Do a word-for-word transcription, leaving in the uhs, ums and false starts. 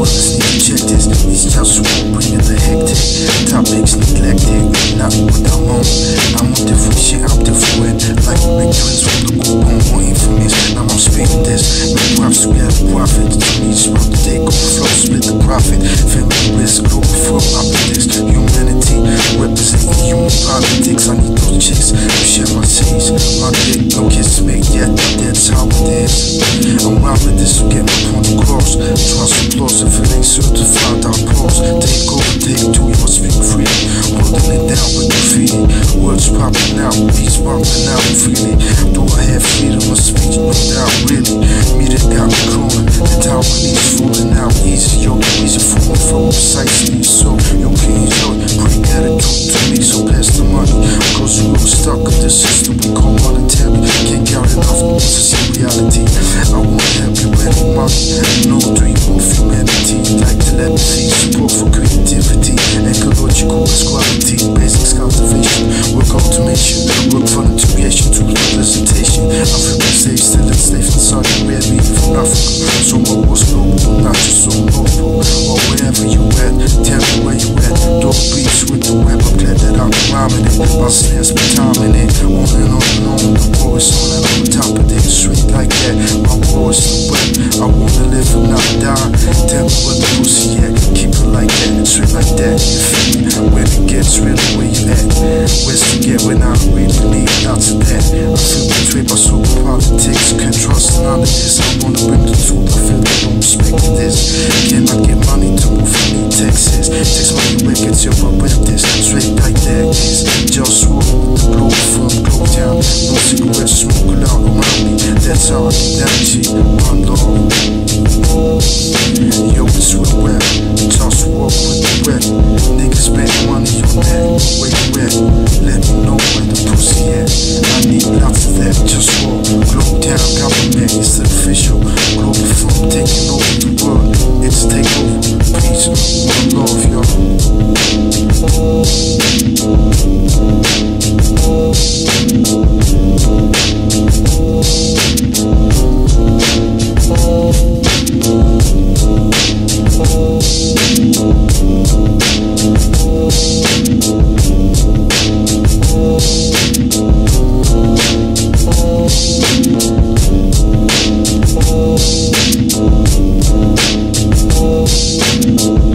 brothers need to check this. These just won't bring in the hectic. Topics neglected, not what I'm on. I'm on different shit, I'm different. Like big twins from the group, I'm more infamous. Now I'm speaking this. Make props together, profit. To me, just about to take over flow, split the profit. Family risk, global firm, I put this. Humanity, representing human politics. I need those chicks who share my seas. My dick, no kiss made yet, that's how it is. I'm wild with this to get my point across. Trust applause if it ain't certified, I'll pause. Take over, take two, you must speak free. Holding it down with graffiti. Words popping out, beats bumping out freely. Do I have freedom of speech? No doubt, really. Me that got me crawling. The tower needs falling out easy, yo. Easy for me, flow precisely. So, yo, can enjoy. Bring attitude to me, so pass the money. Cause you look stuck in the system we call monetary. Can't count enough to see reality. I won't help you any money. No dream of humanity. Like telepathy, support for creativity. Ecological quality, basics cultivation. Work automation, work for integration to representation. African stage still enslaved in Saudi Arabia from Africa. So my war's global, not just so local. Or wherever you at, tell me where you at. Dog beats with the web, I'm glad that I'm rhyming it. My snares be timing it. On and on and on, the war is on and on top of it. Straight like that, my war is the web. I wanna live and not die. Tell me what the pussy at. Keep it like that, straight like that. You feel me? When it gets real, where you at? Where's to get when I really need out to that? I feel betrayed by super politics. Can't trust none of this. I wanna bring the truth. I feel they don't respect this. Can I get money to move from me, Texas? Text money where gets your butt with this. Straight like that is JustWar with the Globalfirm, Globetown. No cigarettes smoking out around me. That's how I get down, G. One love. Yo, it's real rap. JustWar with the rap. Niggas spend money on that. Where you at? Let me know where the pussy at. I need lots of that. JustWar, Globetown government, it's the official. Globalfirm taking over the world. It's takeover. Peace, one love, y'all. We'll be right back.